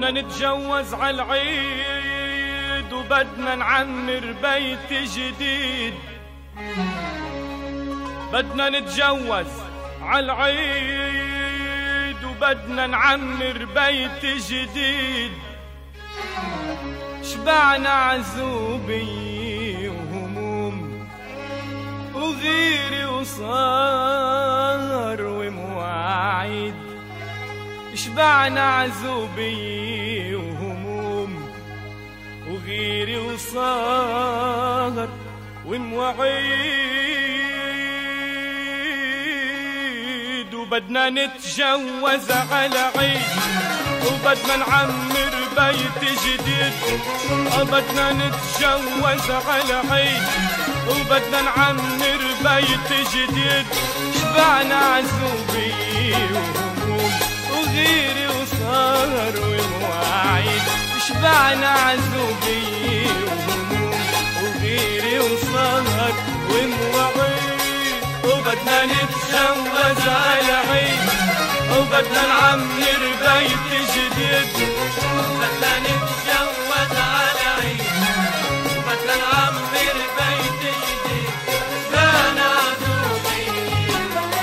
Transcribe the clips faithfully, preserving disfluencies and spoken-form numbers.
بدنا نتجوز عالعيد وبدنا نعمر بيت جديد. بدنا نتجوز عالعيد وبدنا نعمر بيت جديد. شبعنا عزوبية وهموم وغيري وصار ومواعيد. شبعنا عزوبية وهموم وغيري وصار ومواعيد. وبدنا نتجوز على عيد وبدنا نعمر بيت جديد. بدنا نتجوز على عيد وبدنا نعمر بيت جديد. شبعنا عزوبية وهموم وغيري وصار ومواعيد. شبعنا عزوبية وهموم وغيري وصار ومواعيد. وبدنا نتجوز على عيد وبدنا نعمر بيت جديد. بدنا نتجوز على عيد وبدنا نعمر بيت جديد. شبعنا عزوبية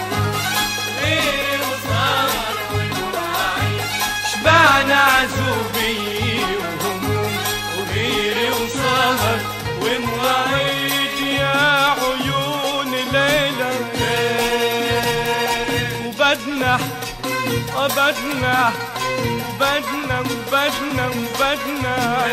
غيري وصار ومواعيد. شبعنا عزوبية وهموم وغيري وصار ومواعيد. يا عيون ليلى وبدنا وبدنا بدنا وبدنا وبدنا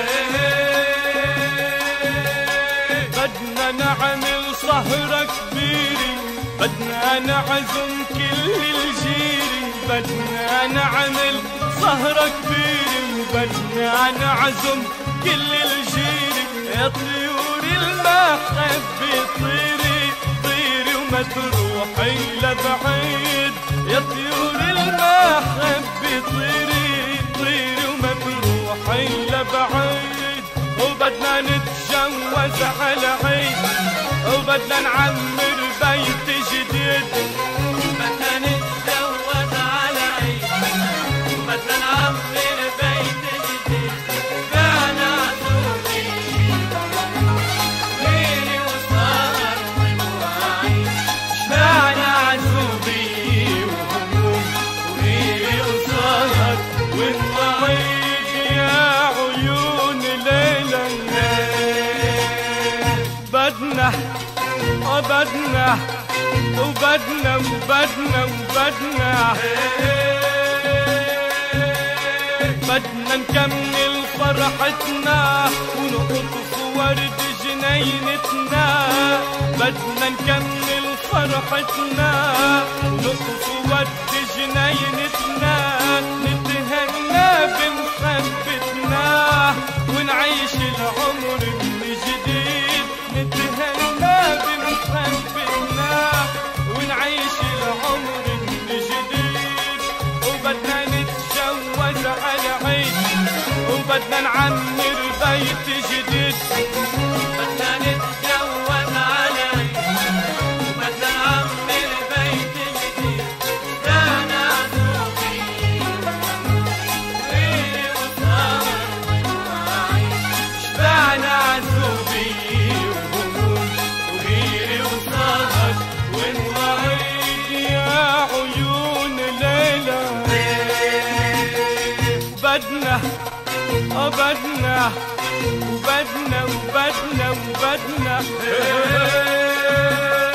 بدنا نعمل سهرة كبيرة. بدنا نعزم كل الجيرة. بدنا نعمل سهرة كبيرة وبدنا نعزم كل الجيرة. يا طيور المحبة طيري طيري وما تروحي لبعيد. يا طيور المحبة طيري طيري وما تروحي لبعيد. وبدنا نتجوز على عيد وبدنا نعمر بيت جديد. بدنا نتجوز على عيد وبدنا نعمر بيت جديد. شبعنا عزوبية غيري وصار ومواعيد. شبعنا عزوبية وهموم وغيري وصار ومواعيد. يا عيون ليلى بدنا وبدنا وبدنا وبدنا وبدنا بدنا نكمل فرحتنا ونقطف ورد جنينتنا. بدنا نكمل فرحتنا ونقطف ورد جنينتنا. نتهنى بمحبتنا ونعيش العمر من جديد. نتهنى بمحبتنا ونعيش العمر من جديد. وبدنا نتجوز على عيد وبدنا نعمر بيت جديد. بدنا نتجوز على عيد وبدنا نعمر بيت جديد. شبعنا عزوبية غيري وصار ومواعيد. شبعنا عزوبية وهموم وغيري وصار ومواعيد. يا عيون ليلى بدنا وبدنا وبدنا وبدنا وبدنا